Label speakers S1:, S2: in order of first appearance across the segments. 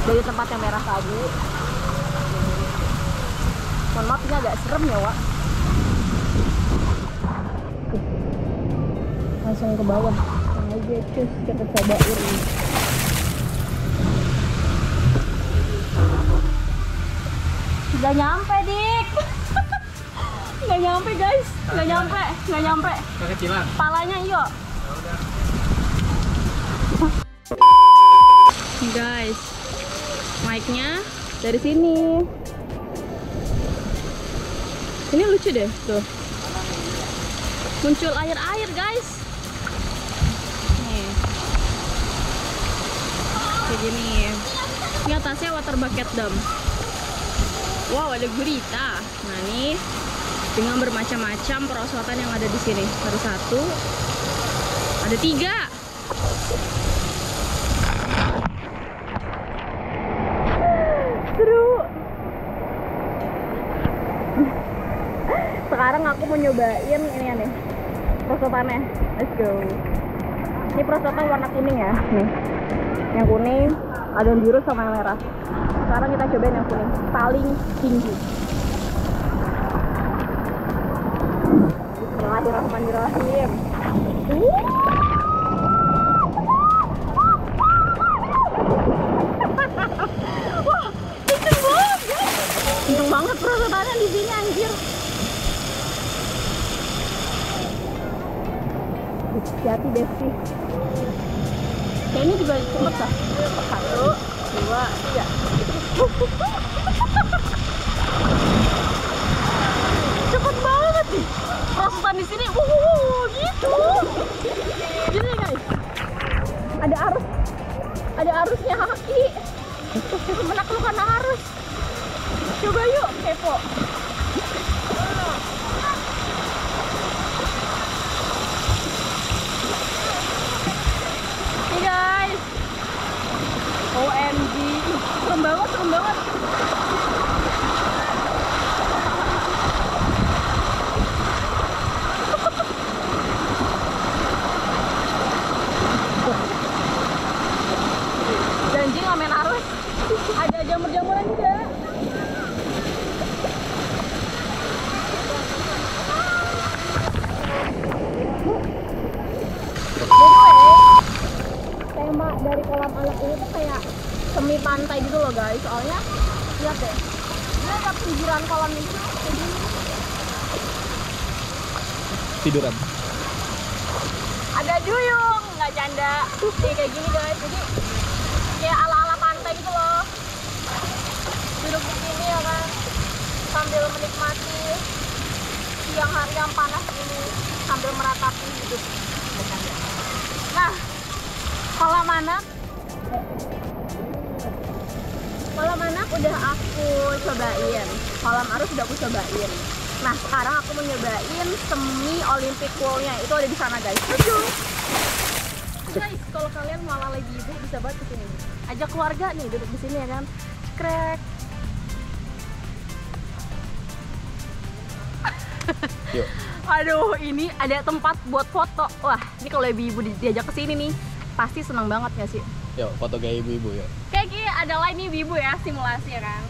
S1: dari tempat yang merah tadi. Mohon maaf ini agak serem ya, Wak. Langsung ke bawah. Aja cus, kita cobain. Nggak nyampe, Dik. Nggak nyampe, guys. Nggak nyampe.
S2: Kekecilan.
S1: Palanya iyo. Nih guys, mic-nya dari sini. Ini lucu deh, tuh. Muncul air-air, guys. Nih. Kayak gini. Ini atasnya water bucket dam. Wow, ada gurita. Nah, nih dengan bermacam-macam perosotan yang ada di sini. Ada 1, ada 3. Seru. Sekarang aku mau nyobain ini ya nih, perosotannya. Let's go. Ini perosotan warna kuning ya, nih. Yang kuning, ada yang biru sama yang merah. Sekarang kita cobain yang kuning, paling tinggi. Bismillahirrahmanirrahim. Wah, kenceng banget, guys. Kenceng banget perosotannya di sini, anjir. Hati-hati deh sih. Kayak ini juga cepet lah. 1, 2, 3. Cepet banget nih. Perosotan di sini, gitu. Gini guys. Ada arusnya kaki. Menaklukkan arus. Coba yuk, kepo. Nih guys. OMG, serem banget. Janji nggak main arus. Ada jamur-jamuran juga. Tema dari kolam anak ini tuh kayak semi pantai gitu loh guys. Soalnya lihat deh, dia ada pinggiran kolam ini tuh kayak gini.
S2: Tiduran.
S1: Ada duyung, nggak canda. Nih kayak gini guys, jadi kayak ala-ala pantai gitu loh. Duduk di sini ya kan, sambil menikmati siang hari yang panas ini, sambil meratapi hidup. Nah, kolam anak udah aku cobain, kolam arus udah aku cobain. Nah, sekarang aku mau nyobain semi Olympic poolnya. Itu ada di sana guys. Guys, kalau kalian malah lagi ibu bisa banget kesini. Ajak keluarga nih duduk di sini ya kan. Krek.
S2: Yuk.
S1: Aduh, ini ada tempat buat foto. Wah, ini kalau ibu-ibu diajak ke sini nih, pasti seneng banget gak sih?
S2: Yuk, foto kayak ibu-ibu yuk.
S1: Kayak adalah ini ibu-ibu ya, simulasi ya kan.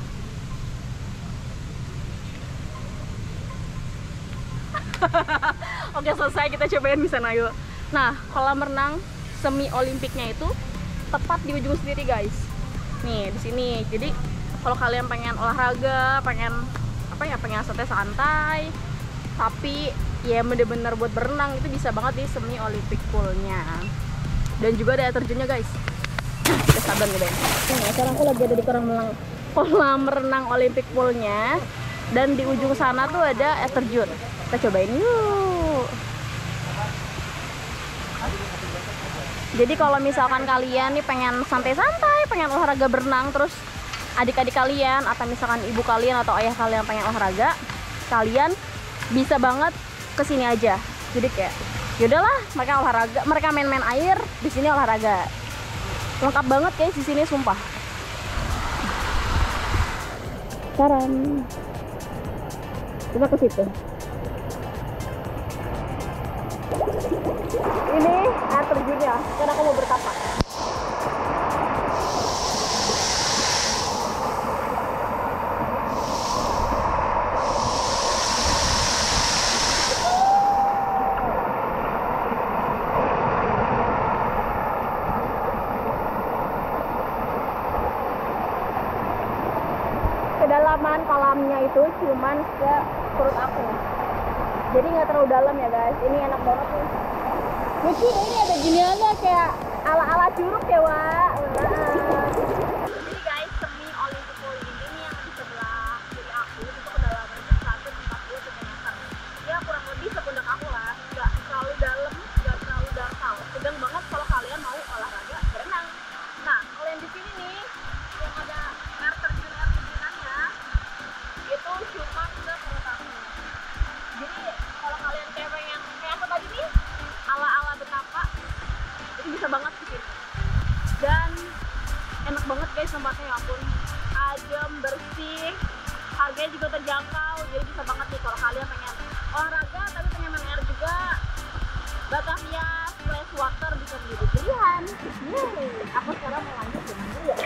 S1: Oke, selesai, kita cobain di sana yuk. Nah, kolam renang semi olimpiknya itu tepat di ujung sendiri guys. Nih, di sini. Jadi, kalau kalian pengen olahraga, pengen santai, tapi ya bener-bener buat berenang, itu bisa banget di semi Olympic poolnya. Dan juga ada air terjunnya guys. Udah sabar nih Ben. Nah, sekarang aku lagi ada di kolam renang Olympic poolnya. Dan di ujung sana tuh ada air terjun. Kita cobain yuk. Jadi kalau misalkan kalian nih pengen santai-santai, pengen olahraga berenang, terus adik-adik kalian atau misalkan ibu kalian atau ayah kalian pengen olahraga, kalian bisa banget kesini aja. Jadi kayak yaudahlah, mereka olahraga, mereka main-main air, di sini olahraga. Lengkap banget guys di sini, sumpah. Sekarang kita ke situ. Ini air terjunnya, karena aku mau bertapak. kedalaman kolamnya itu cuman ke perut aku. Jadi nggak terlalu dalam ya guys. Ini enak banget nih. Lucu deh, ini ada giniannya kayak ala-ala curug ya, Wak. Jadi guys, semi Olympic Pool ini yang di sebelah kiri aku itu kedalaman 140 meter. Ya kurang lebih sepundak aku lah. Nggak terlalu dalam, nggak terlalu dangkal. Sedang banget kalau kalian mau olahraga berenang. Nah, kalau yang di sini nih yang ada air terjunannya itu cuma ke perut aku. Jadi kalau kalian kayak pengen kayak aku tadi nih ala-ala betapa itu bisa banget di sini. Dan enak banget guys tempatnya, ya ampun. Adem, bersih, harganya juga terjangkau. Jadi bisa banget nih kalau kalian pengen olahraga tapi pengen main air juga. Batavia Splash Water bisa menjadi pilihan. Aku sekarang mau lanjut dengan dulu ya.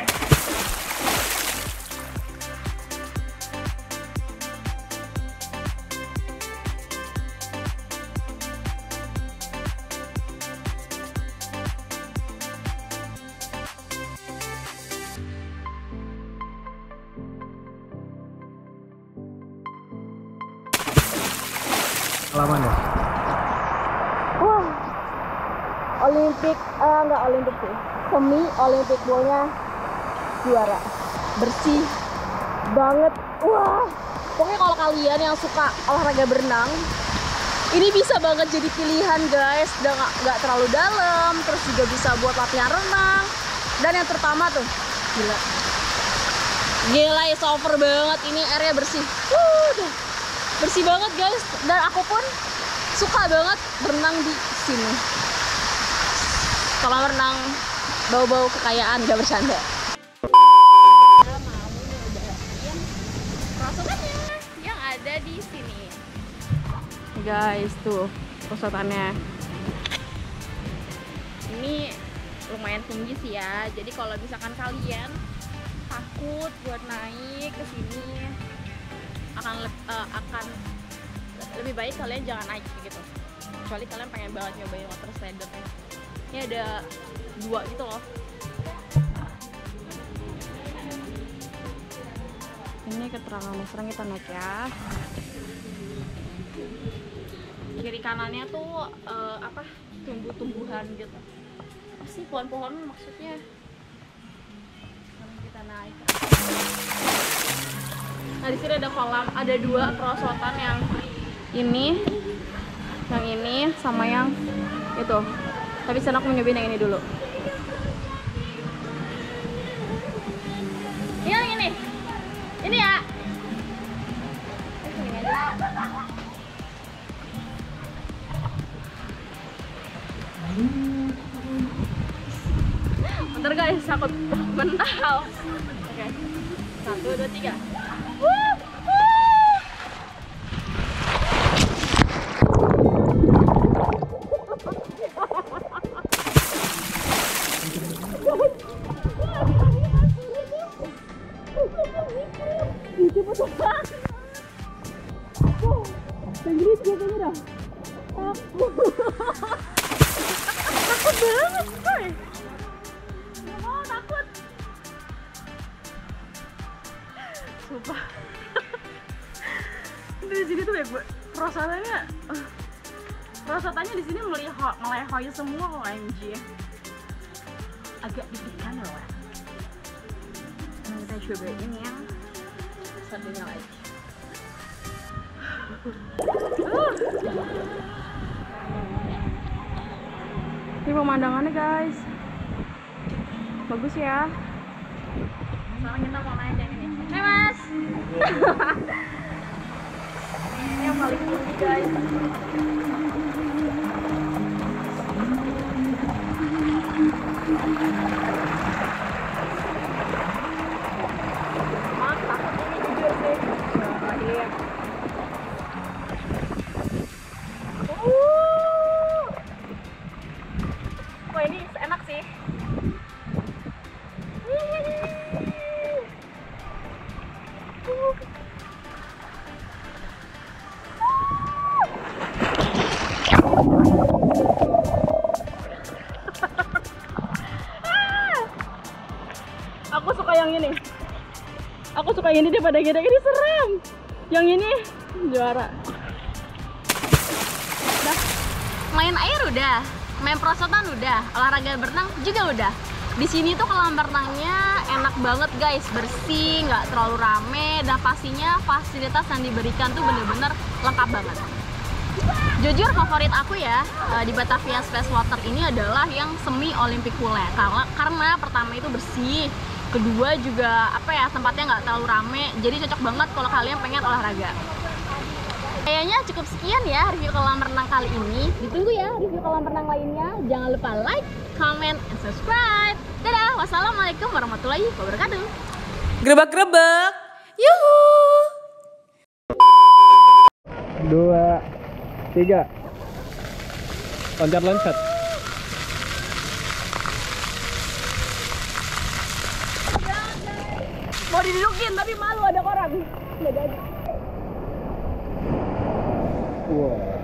S2: Pengalaman ya?
S1: Wah, Olimpik, enggak Olimpik sih, semi Olimpik Poolnya juara, bersih banget. Wah, pokoknya kalau kalian yang suka olahraga berenang, ini bisa banget jadi pilihan guys. Dan nggak terlalu dalam, terus juga bisa buat latihan renang. Dan yang terutama tuh, gila ya, over banget ini, airnya bersih. Bersih banget guys, dan aku pun suka banget berenang di sini. Kalau renang bau-bau kekayaan, gak bercanda. Kita mau nyobain perosotannya yang ada di sini. Guys, tuh perosotannya. Ini lumayan tinggi sih ya. Jadi kalau misalkan kalian takut buat naik ke sini, akan lebih baik kalian jangan naik gitu, kecuali kalian pengen banget nyobain water slider. Ini ada 2 gitu loh. Ini keterangan sekarang kita naik ya. Kiri kanannya tuh tumbuh-tumbuhan gitu. Apa sih pohon-pohon maksudnya? Sekarang kita naik. Nah, di sini ada kolam, ada 2 perosotan, yang ini sama yang itu. Tapi sekarang aku mau nyobain yang ini dulu. Yang ini. Ini ya. Bentar guys, takut mental. Oke. 1, 2, 3. Inggris gue kamera. Takut banget coy. Gak mau, takut. Sumpah. Di sini tuh perosotannya di sini melehoi semua, OMG. Agak deg-degan loh. Nah, kita cobain yang satunya lagi. Ini pemandangannya guys, bagus ya. Sekarang kita mau naik yang ini. Hai mas. Ini yang paling tinggi guys. Mas, takut ini jujur sih. Terakhir. Wah, ini enak sih. Aku suka yang ini. Aku suka yang ini daripada gede, ini serem. Yang ini juara. Udah. Main air udah, main perosotan udah, olahraga berenang juga udah. Di sini tuh kolam berenangnya enak banget guys, bersih, nggak terlalu rame, dan pastinya fasilitas yang diberikan tuh bener-bener lengkap banget. Jujur favorit aku ya di Batavia Space Water ini adalah yang semi Olympic poolnya, karena pertama itu bersih, kedua juga apa ya, tempatnya nggak terlalu rame, jadi cocok banget kalau kalian pengen olahraga. Kayaknya cukup sekian ya review kolam renang kali ini. Ditunggu ya review kolam renang lainnya. Jangan lupa like, comment, and subscribe. Dadah, wassalamualaikum warahmatullahi wabarakatuh.
S3: Grebek-grebek. Yuhu.
S2: 2, 3. Loncat-loncat.
S1: Mau didudukin tapi malu ada orang. Nggak jadi.
S2: Wow.